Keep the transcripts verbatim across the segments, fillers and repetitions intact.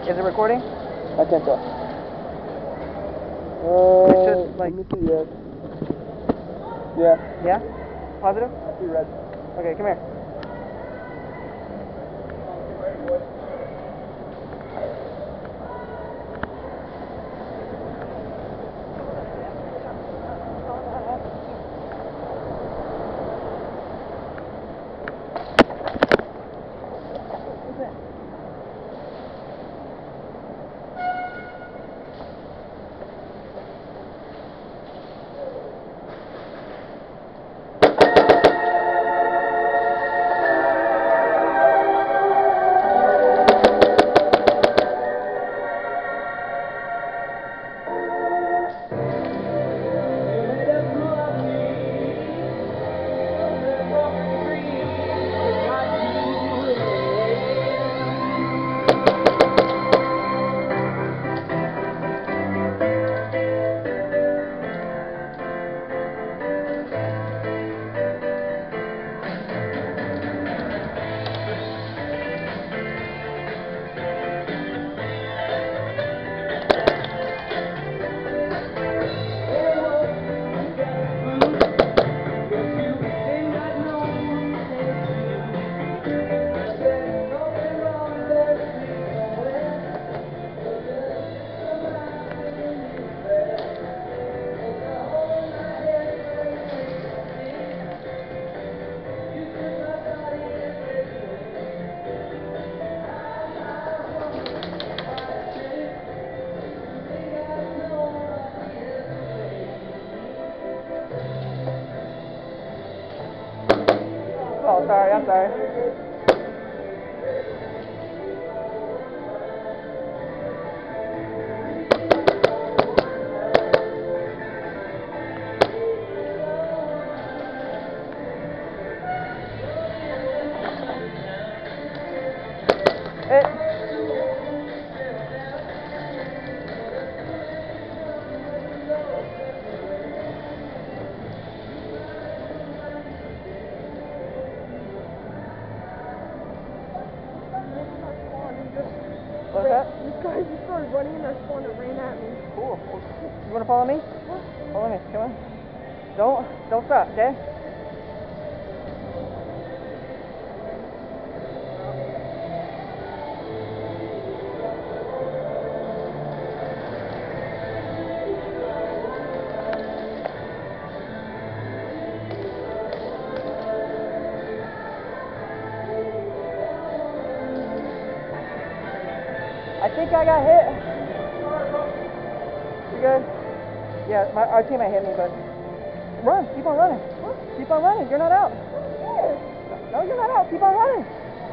Is it recording? I can't tell. Uh, it should, like... let me see, yes. Yeah. Yeah? Positive? I see red. Okay, come here. Oh, sorry, I'm sorry. It What's that? This guy just started running in our spawn and ran at me. Cool. You want to follow me? What? Follow me. Come on. Don't, don't stop, okay? I think I got hit. You good? Yeah, my, our teammate hit me, but run. Keep on running. Keep on running. You're not out. No, you're not out. Keep on running.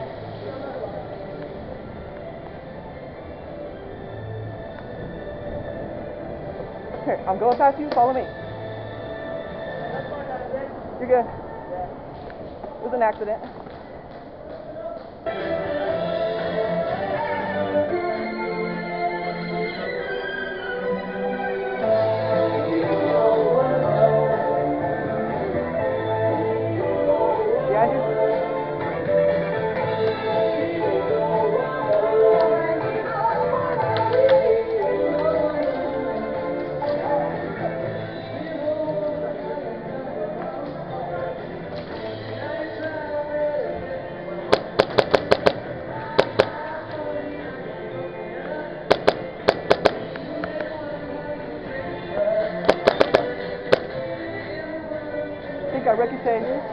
Here, I'm going past you. Follow me. You're good. It was an accident. I think I ricocheted.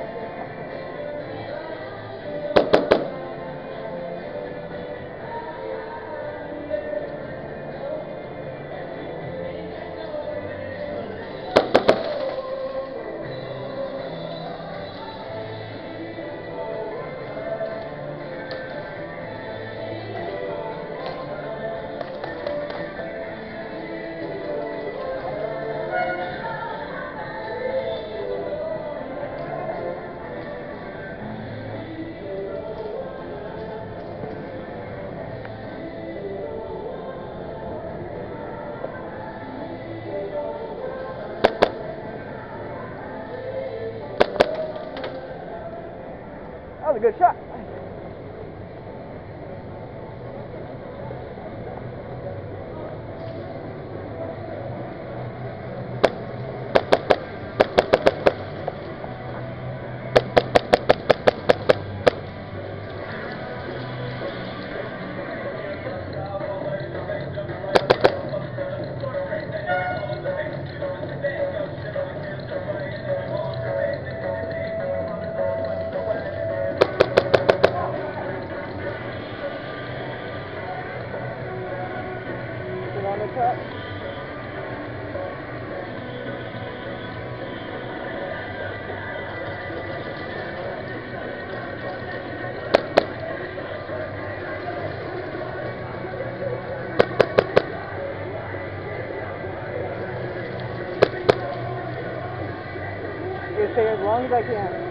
That was a good shot. on the truck. You stay as long as I can.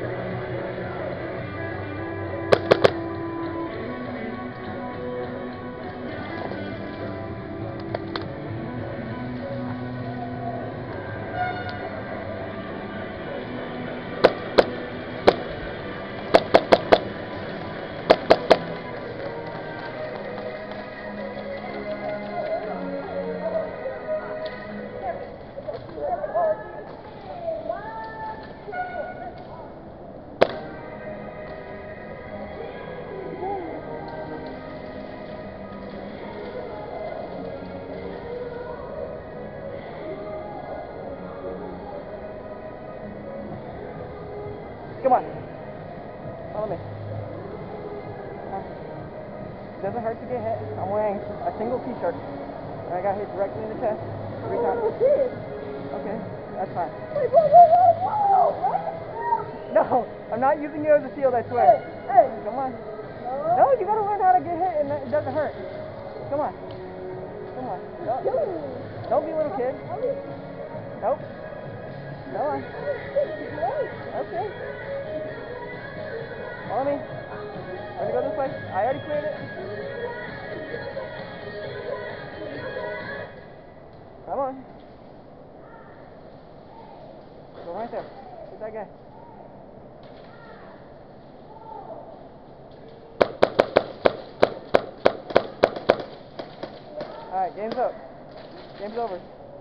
Come on. Follow me. Come on. It doesn't hurt to get hit. I'm wearing a single t-shirt. And I got hit directly in the chest three times. Oh, shit. Okay, that's fine. Wait, whoa, whoa, whoa, whoa! No, I'm not using you as a shield, I swear. Hey, hey. Come on. No. No, you gotta learn how to get hit and it doesn't hurt. Come on. Come on. No. Killing me. Don't be a little kid. Nope. Go on. Okay. Follow me. I'm gonna go this way. I already cleared it. Come on. Go right there. Get that guy. Alright, game's up. Game's over.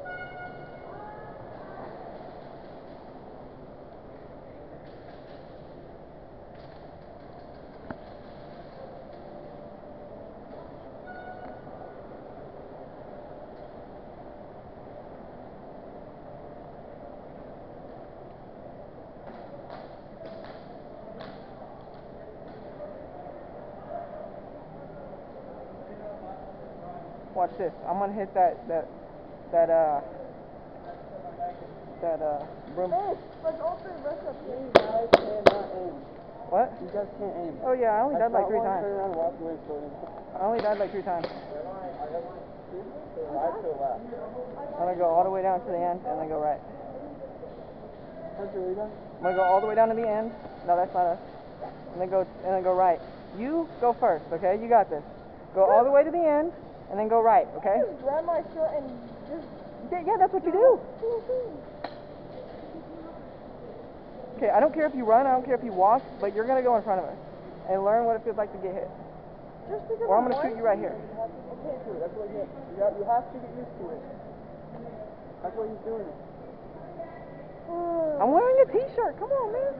Watch this. I'm gonna hit that that that uh that uh broom. Hey, let's open the rest of You it. guys cannot aim. What? You guys can't aim. Oh yeah, I only died like three I times. turned around and walked away so I only died like three times. I have my to the right to the left. I'm gonna go all the way down to the end and then go right. How's your leader? I'm gonna go all the way down to the end. No, that's not us. And then go and then go right. You go first, okay? You got this. Go all the way to the end and then go right, okay? Just grab my shirt and just... Yeah, yeah, that's what you do. Okay, I don't care if you run, I don't care if you walk, but you're gonna go in front of us and learn what it feels like to get hit. Just because Or I'm gonna I shoot you right here. Okay, dude, that's what you you have, you have to get used to it. That's why he's doing it. I'm wearing a t-shirt. Come on, man.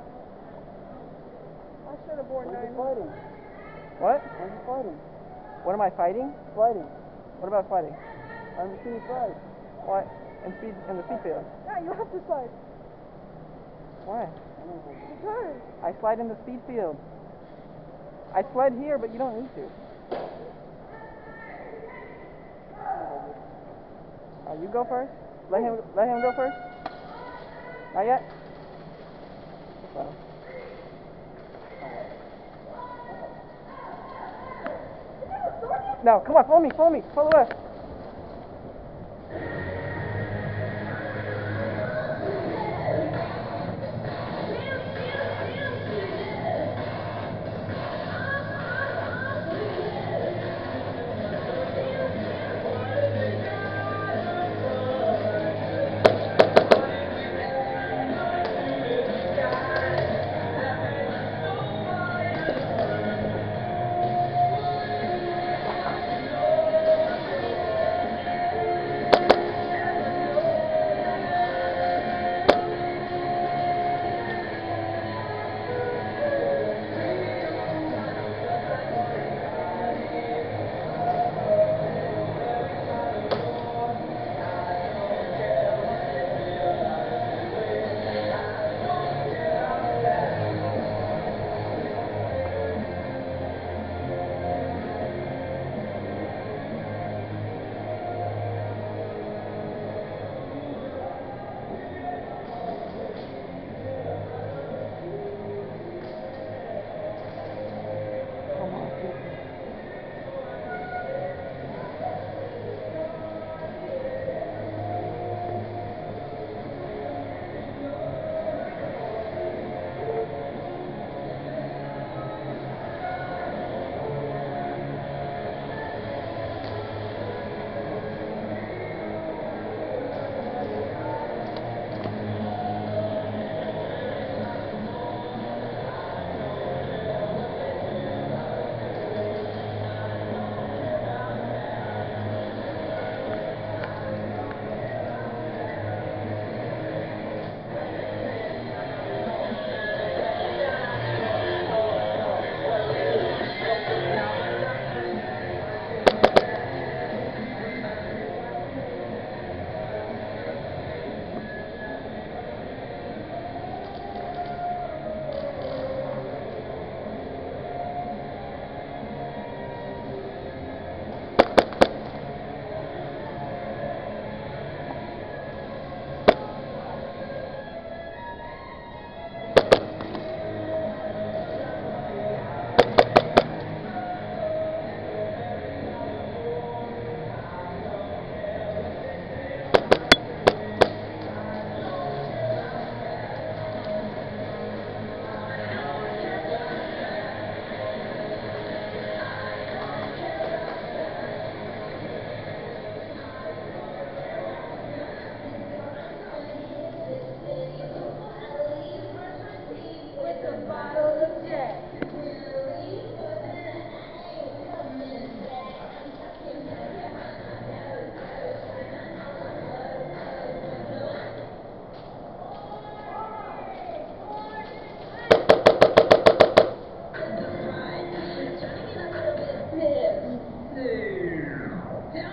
I should have worn Why are you nine. fighting? What? Why are you fighting? What am I fighting? Fighting. What about fighting? I haven't seen you fight. What? In speed in the speed field. Yeah, you have to slide. Why? Because. I slide in the speed field. I sled here, but you don't need to. Uh, you go first. Let him. Let him go first. Not yet. So. No, come on, follow me, follow me, follow us.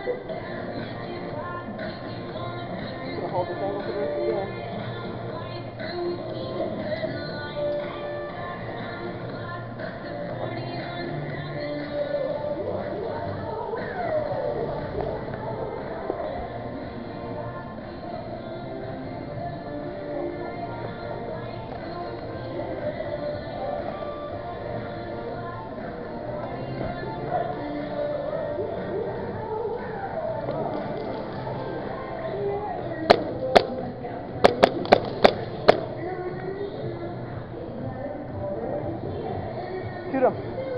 Gonna hold this angle for the rest of the game. Shoot him.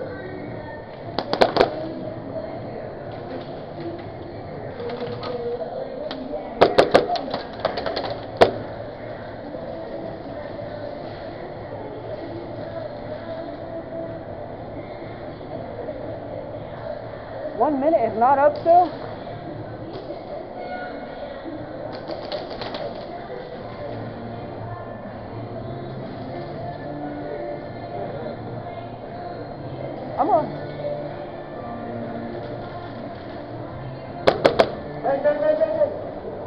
One minute is not up still? I'm on. Hey, hey, hey, hey, hey.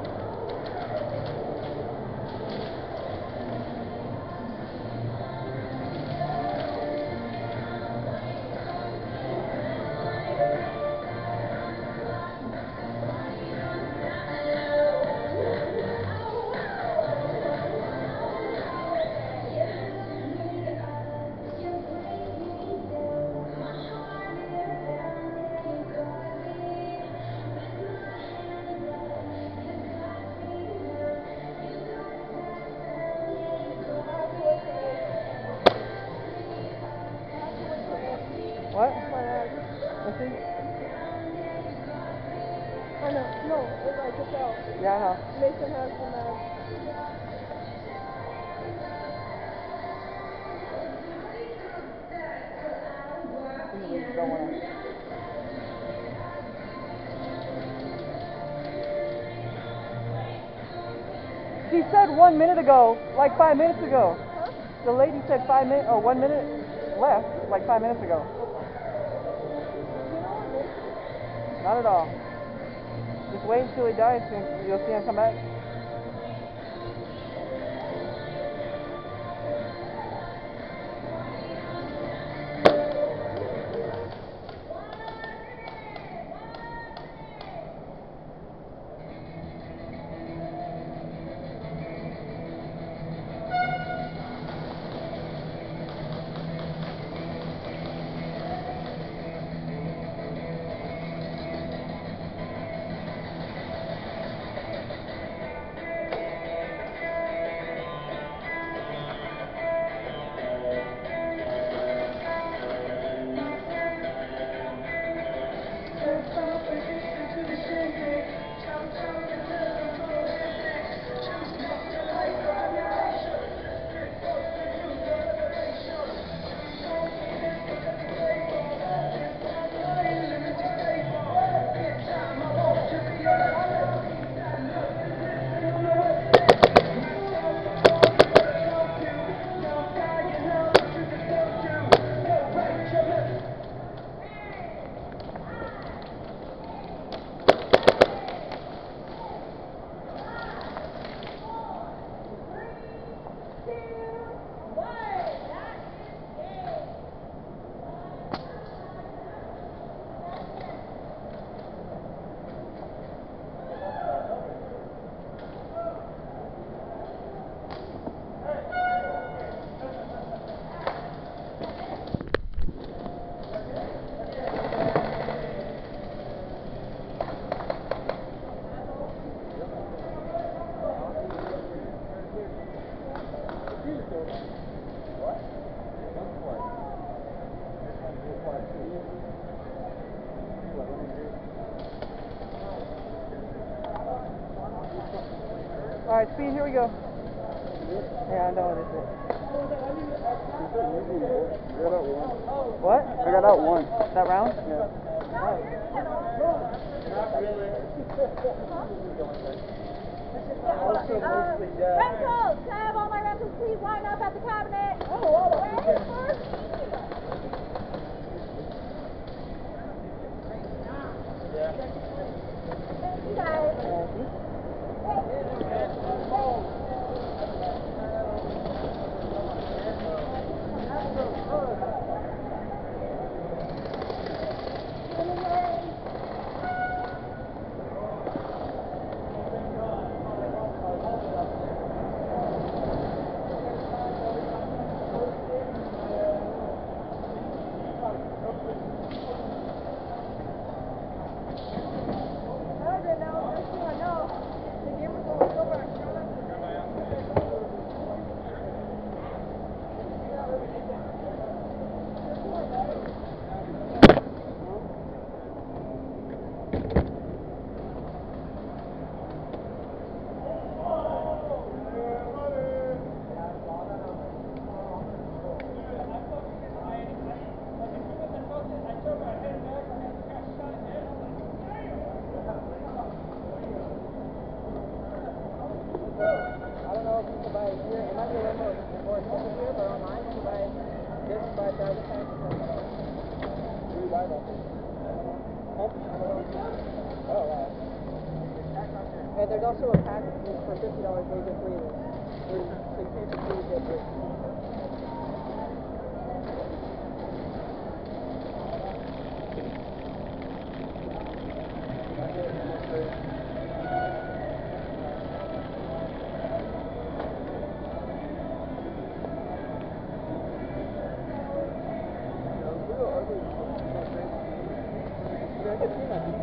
What? Let's see. I know. No, it's like it's out. Yeah, I know. Mason has the mag. You don't want to. She said one minute ago, like five minutes ago. Huh? The lady said five minutes, or one minute left, like five minutes ago. Not at all. Just wait until he dies and you'll see him come back. Alright, Speed, here we go. Yeah, I know what it is. I got out one. What? I got out one. That round? Yeah. Alright. Rentals! Can I have all my rentals please line up at the cabinet? Oh, all the way for me. Yeah. You guys. And there's also a package for fifty dollars where you get free. So you pay for free, you get free. You're gonna get peanuts.